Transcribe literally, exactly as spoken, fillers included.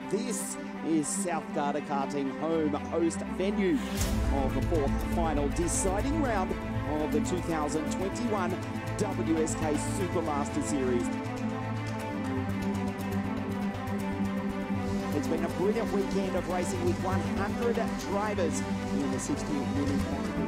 This is South Data Karting home host venue of the fourth final deciding round of the two thousand twenty-one W S K Supermaster Series. It's been a brilliant weekend of racing with one hundred drivers in the sixty minute